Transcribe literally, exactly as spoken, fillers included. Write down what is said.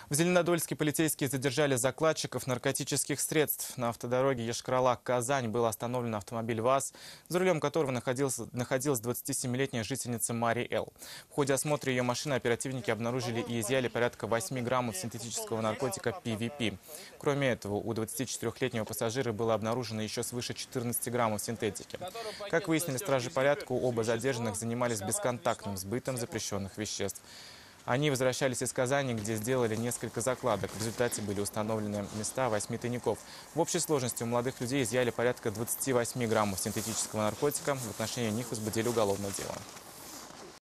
В Зеленодольске полицейские задержали закладчиков наркотических средств. На автодороге Йошкар-Ола-Казань был остановлен автомобиль ВАЗ, за рулем которого находилась, находилась двадцатисемилетняя жительница Мари Л. В ходе осмотра ее машины оперативники обнаружили и изъяли порядка восьми граммов синтетического наркотика пи ви пи. Кроме этого, у двадцатичетырёхлетнего пассажира было обнаружено еще свыше четырнадцати граммов синтетики. Как выяснили стражи порядка, оба задержанных занимались бесконтактным сбытом запрещенных веществ. Они возвращались из Казани, где сделали несколько закладок. В результате были установлены места восьми тайников. В общей сложности у молодых людей изъяли порядка двадцати восьми граммов синтетического наркотика. В отношении них возбудили уголовное дело.